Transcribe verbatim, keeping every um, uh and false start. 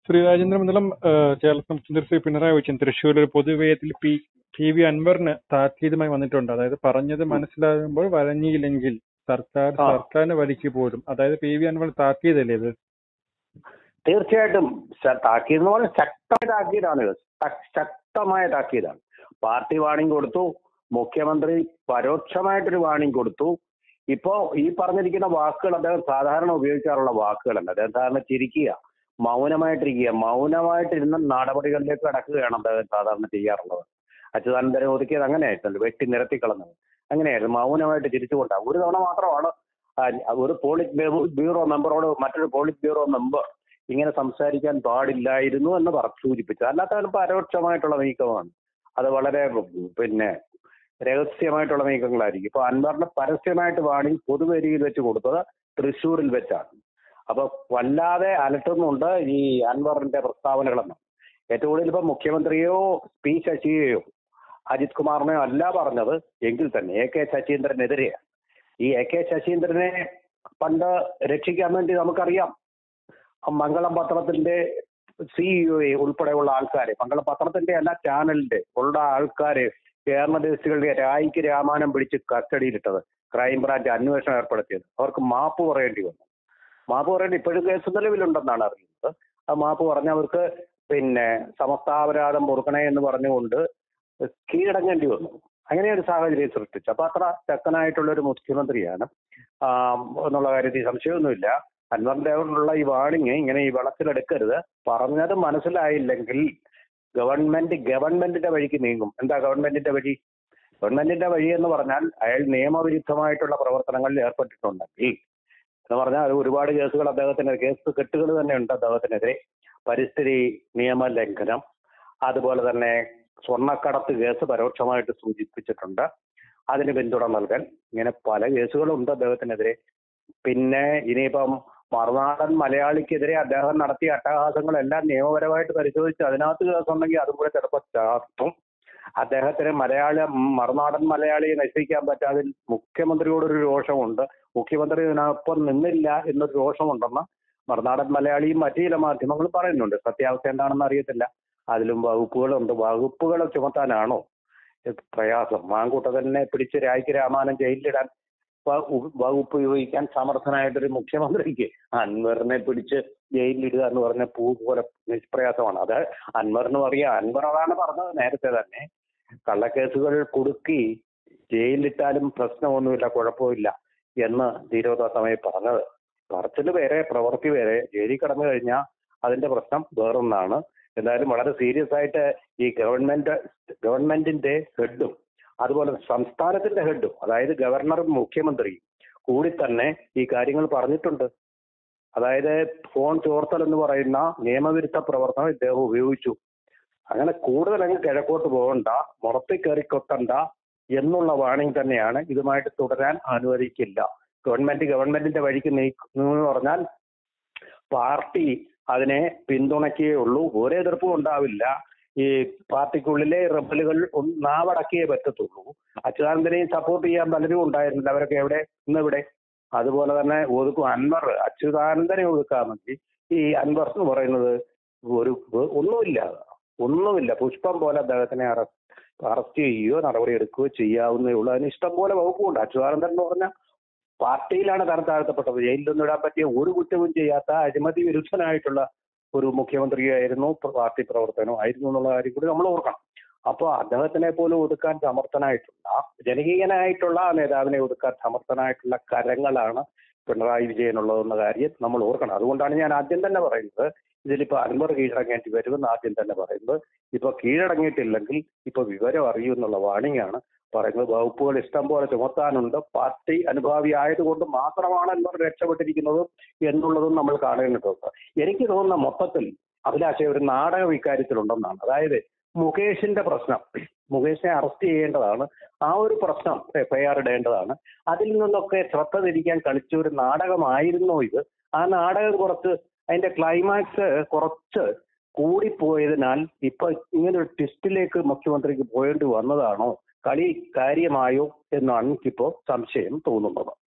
ശ്രീ രാജേന്ദ്ര മണ്ഡലം കേരള മുഖ്യമന്ത്രി ശ്രീ പിണറായി വിജയൻ തൃശ്ശൂർ ഒരു പൊതുവേദിയിൽ പി പി വി അൻവറിന് താക്കീതുമായി വന്നിട്ടുണ്ട്. അതായത് പറഞ്ഞത് മനസ്സിലാകുമ്പോൾ വഴങ്ങിയില്ലെങ്കിൽ സർക്കാർ സർക്കാരിന് വലിക്ക് പോലും. അതായത് പി വി അൻവർ താക്കീതല്ലേ ഇത്? തീർച്ചയായിട്ടും താക്കീത് എന്ന് പറഞ്ഞാൽ ശക്തമായ താക്കീതാണ്. ശക്തമായ താക്കീതാണ്. പാർട്ടി വാണിംഗ് കൊടുത്തു, മുഖ്യമന്ത്രി പരോക്ഷമായിട്ടൊരു വാണിംഗ് കൊടുത്തു. ഇപ്പോ ഈ പറഞ്ഞിരിക്കുന്ന വാക്കുകൾ അദ്ദേഹം സാധാരണ ഉപയോഗിക്കാറുള്ള വാക്കുകളല്ല. അദ്ദേഹം സാധാരണ ചിരിക്കുക, മൗനമായിട്ടിരിക്കുക, മൗനമായിട്ടിരുന്ന നടപടികളിലേക്ക് കടക്കുകയാണ് അദ്ദേഹം സാധാരണ ചെയ്യാറുള്ളത്. അച്യുതാനന്ദനെ ഒതുക്കിയത് അങ്ങനെയായിട്ടുണ്ട്, വെട്ടി നിരത്തി കളഞ്ഞത് അങ്ങനെയായിരുന്നു, മൗനമായിട്ട് ചിരിച്ചുകൊണ്ടാണ്. ഒരു തവണ മാത്രമാണ് ഒരു പോളിറ്റ് ബ്യൂറോ മെമ്പറോട് മറ്റൊരു പോളിറ്റ് ബ്യൂറോ മെമ്പർ ഇങ്ങനെ സംസാരിക്കാൻ പാടില്ലായിരുന്നു എന്ന് പറഞ്ഞു സൂചിപ്പിച്ചത്. അല്ലാത്ത പരോക്ഷമായിട്ടുള്ള നീക്കമാണ്. അത് വളരെ പിന്നെ രഹസ്യമായിട്ടുള്ള നീക്കങ്ങളായിരിക്കും. ഇപ്പൊ അൻവറിന് പരസ്യമായിട്ട് വാണിംഗ് പൊതുവേദിയിൽ വെച്ച് കൊടുത്തത് തൃശ്ശൂരിൽ വെച്ചാണ്. അപ്പൊ വല്ലാതെ അലട്ടുന്നുണ്ട് ഈ അൻവറിന്റെ പ്രസ്താവനകളെന്ന്. ഏറ്റവും കൂടുതൽ ഇപ്പൊ മുഖ്യമന്ത്രിയോ പി ശശിയെയോ അജിത് കുമാറിനെയോ അല്ല പറഞ്ഞത് എങ്കിൽ തന്നെ എ കെ ശശീന്ദ്രനെതിരെയാണ്. ഈ എ കെ ശശീന്ദ്രനെ പണ്ട് രക്ഷിക്കാൻ വേണ്ടി നമുക്കറിയാം, മംഗളം പത്രത്തിന്റെ സിഇഒ ഉൾപ്പെടെയുള്ള ആൾക്കാരെ, മംഗളം പത്രത്തിന്റെ അല്ല ചാനലിന്റെ ഉള്ള ആൾക്കാരെ കേരളദേശികളുടെ രായിക്ക് രാമാനം പിടിച്ച് കസ്റ്റഡിയിലിട്ടത്, ക്രൈംബ്രാഞ്ച് അന്വേഷണം ഏർപ്പെടുത്തിയത്. അവർക്ക് മാപ്പ് പറയേണ്ടി വന്നു. മാപ്പ് പറയേണ്ടി ഇപ്പോഴും കേസ് നിലവിലുണ്ടെന്നാണ് അറിയുന്നത്. ആ മാപ്പ് പറഞ്ഞവർക്ക് പിന്നെ സമസ്താപരാധം പൊറുക്കണേ എന്ന് പറഞ്ഞുകൊണ്ട് കീഴടങ്ങേണ്ടി വന്നു. അങ്ങനെ ഒരു സാഹചര്യം സൃഷ്ടിച്ചു. അപ്പൊ അത്ര ശക്തനായിട്ടുള്ള ഒരു മുഖ്യമന്ത്രിയാണ് എന്നുള്ള കാര്യത്തിൽ സംശയമൊന്നുമില്ല. അൻവറിന്റെ ഉള്ള ഈ വാണിങ് ഇങ്ങനെ ഈ വെള്ളത്തിലെടുക്കരുത്, പറഞ്ഞത് മനസ്സിലായില്ലെങ്കിൽ ഗവൺമെന്റ് ഗവൺമെന്റിന്റെ വഴിക്ക് നീങ്ങും. എന്താ ഗവൺമെന്റിന്റെ വഴി? ഗവൺമെന്റിന്റെ വഴി എന്ന് പറഞ്ഞാൽ അയാൾ നിയമവിരുദ്ധമായിട്ടുള്ള പ്രവർത്തനങ്ങളിൽ ഏർപ്പെട്ടിട്ടുണ്ടെങ്കിൽ എന്ന് പറഞ്ഞാൽ അത് ഒരുപാട് കേസുകൾ അദ്ദേഹത്തിന് കേസ് കെട്ടുകൾ തന്നെ ഉണ്ട് അദ്ദേഹത്തിനെതിരെ. പരിസ്ഥിതി നിയമലംഘനം, അതുപോലെ തന്നെ സ്വർണ്ണക്കടത്ത് കേസ് പരോക്ഷമായിട്ട് സൂചിപ്പിച്ചിട്ടുണ്ട്, അതിന് പിന്തുണ നൽകൽ, ഇങ്ങനെ പല കേസുകളുണ്ട് അദ്ദേഹത്തിനെതിരെ. പിന്നെ ഇനിയിപ്പം മറുനാടൻ മലയാളിക്കെതിരെ അദ്ദേഹം നടത്തിയ അട്ടഹാസങ്ങളെല്ലാം നിയമപരമായിട്ട് പരിശോധിച്ച് അതിനകത്ത് കേസുണ്ടെങ്കിൽ അതും കൂടെ ചിലപ്പോൾ ചേർത്തും. അദ്ദേഹത്തിന് മലയാള മറുനാടൻ മലയാളിയെ നശിപ്പിക്കാൻ പറ്റാതെ മുഖ്യമന്ത്രിയോടൊരു രോഷമുണ്ട്, മുഖ്യമന്ത്രി ഇതിനൊപ്പം നിന്നില്ല എന്നൊരു രോഷമുണ്ടെന്ന് മറുനാടൻ മലയാളിയും മറ്റു ചില മാധ്യമങ്ങൾ പറയുന്നുണ്ട്. സത്യാവസ്ഥ എന്താണെന്ന് അറിയത്തില്ല. അതിലും വകുപ്പുകളുണ്ട്. വകുപ്പുകൾ ചുമത്താനാണോ പ്രയാസം? മാങ്കൂട്ടത്തിനെ പിടിച്ച് രായ്ക്ക് രാമാനം ജയിലിലിടാൻ വകുപ്പ് ഉപയോഗിക്കാൻ സമർത്ഥനായിട്ടൊരു മുഖ്യമന്ത്രിക്ക് അൻവറിനെ പിടിച്ച് ജയിലിലിടുക എന്ന് പറഞ്ഞ പൂ പോലെ നിഷ്പ്രയാസമാണ്. അത് അൻവറിനും അറിയാം. അൻവർ അതാണ് പറഞ്ഞത് നേരത്തെ തന്നെ, കള്ളക്കേസുകൾ കുടുക്കി ജയിലിലിട്ടാലും പ്രശ്നമൊന്നുമില്ല, കുഴപ്പമില്ല എന്ന് തിരുവോത്തമയെ പറഞ്ഞത്. പറച്ചില് വേറെ, പ്രവൃത്തി വേറെ. ജയിലിൽ കടന്നു കഴിഞ്ഞാൽ അതിന്റെ പ്രശ്നം വേറൊന്നാണ്. എന്തായാലും വളരെ സീരിയസ് ആയിട്ട് ഈ ഗവൺമെന്റ് ഗവൺമെന്റിന്റെ ഹെഡും അതുപോലെ സംസ്ഥാനത്തിന്റെ ഹെഡും, അതായത് ഗവർണറും മുഖ്യമന്ത്രിയും കൂടി തന്നെ ഈ കാര്യങ്ങൾ പറഞ്ഞിട്ടുണ്ട്. അതായത് ഫോൺ ചോർത്തൽ എന്ന് പറയുന്ന നിയമവിരുദ്ധ പ്രവർത്തനം ഇദ്ദേഹം ഉപയോഗിച്ചു. അങ്ങനെ കൂടുതൽ അങ്ങ് കിഴക്കോട്ട് പോകണ്ട, മുറത്തിൽ കയറി കൊത്തണ്ട എന്നുള്ള വാണിംഗ് തന്നെയാണ്. ഇതുമായിട്ട് തുടരാൻ അനുവദിക്കില്ല. ഗവൺമെന്റ് ഗവൺമെന്റിന്റെ വഴിക്ക് നീക്കുന്നു പറഞ്ഞാൽ പാർട്ടി അതിനെ പിന്തുണയ്ക്കേ ഉള്ളൂ. ഒരു എതിർപ്പും ഉണ്ടാവില്ല. ഈ പാർട്ടിക്കുള്ളിലെ റബലുകൾ നാവടക്കിയേ പറ്റത്തുള്ളൂ. അച്യുതാനന്ദനെയും സപ്പോർട്ട് ചെയ്യാൻ പലരും ഉണ്ടായിരുന്നില്ല. അവരൊക്കെ എവിടെ? ഇന്നിവിടെ. അതുപോലെ തന്നെ ഒതുക്കും അൻവർ. അച്യുതാനന്ദനെ ഒതുക്കാമെങ്കിൽ ഈ അൻവർ എന്ന് പറയുന്നത് ഒരു ഒന്നുമില്ല ഒന്നുമില്ല പുഷ്പം പോലെ അദ്ദേഹത്തിനെ അറസ്റ്റ് അറസ്റ്റ് ചെയ്യുകയോ നടപടി എടുക്കുകയോ ചെയ്യാവുന്നേ ഉള്ളൂ. അതിന് ഇഷ്ടം പോലെ വകുപ്പുണ്ട്. അച്യുതാനന്ദൻ എന്ന് പറഞ്ഞാൽ പാർട്ടിയിലാണ് തരം താഴ്ത്തപ്പെട്ടത്. ജയിലിലൊന്നും ഇടാൻ പറ്റിയ ഒരു കുറ്റവും ചെയ്യാത്ത അഴിമതി വിരുദ്ധനായിട്ടുള്ള ഒരു മുഖ്യമന്ത്രിയായിരുന്നു, പാർട്ടി പ്രവർത്തനവും ആയിരുന്നു എന്നുള്ള കാര്യം കൂടി നമ്മൾ ഓർക്കണം. അപ്പോൾ അദ്ദേഹത്തിനെ പോലും ഒതുക്കാൻ സമർത്ഥനായിട്ടുള്ള, ജനകീയനായിട്ടുള്ള ആ നേതാവിനെ ഒതുക്കാൻ സമർത്ഥനായിട്ടുള്ള കരങ്ങളാണ് പിണറായി വിജയനുള്ളതെന്ന കാര്യം നമ്മൾ ഓർക്കണം. അതുകൊണ്ടാണ് ഞാൻ ആദ്യം തന്നെ പറയുന്നത്, ഇതിലിപ്പോ അൻവർ കീഴടങ്ങേണ്ടി വരുമെന്ന് ആദ്യം തന്നെ പറയുന്നത്. ഇപ്പൊ കീഴടങ്ങിയിട്ടില്ലെങ്കിൽ ഇപ്പൊ വിവരം അറിയുമെന്നുള്ള വാണിംഗ് ആണ് പറയുന്നത്. വകുപ്പുകൾ ഇഷ്ടം പോലെ ചുമത്താനുണ്ട്. പാർട്ടി അനുഭാവി ആയതുകൊണ്ട് മാത്രമാണ് അൻവർ രക്ഷപ്പെട്ടിരിക്കുന്നത് എന്നുള്ളതും നമ്മൾ കാണേണ്ടതുണ്ട്. എനിക്ക് തോന്നുന്ന മൊത്തത്തിൽ അഭിലാഷ ഒരു നാടകം ഇക്കാര്യത്തിലുണ്ടെന്നാണ്. അതായത് മുകേഷിന്റെ പ്രശ്നം, മുകേഷിനെ അറസ്റ്റ് ചെയ്യേണ്ടതാണ്, ആ ഒരു പ്രശ്നം എഫ്ഐആർ ഇടേണ്ടതാണ്. അതിൽ നിന്നൊക്കെ ശ്രദ്ധ തിരിക്കാൻ കളിച്ച ഒരു നാടകമായിരുന്നു ഇത്. ആ നാടകം കുറച്ച് അതിന്റെ ക്ലൈമാക്സ് കുറച്ച് കൂടിപ്പോയതിനാൽ ഇപ്പൊ ഇങ്ങനൊരു ട്വിസ്റ്റിലേക്ക് മുഖ്യമന്ത്രിക്ക് പോയേണ്ടി വന്നതാണോ, കളി കാര്യമായോ എന്നാണ് എനിക്കിപ്പോ സംശയം തോന്നുന്നത്.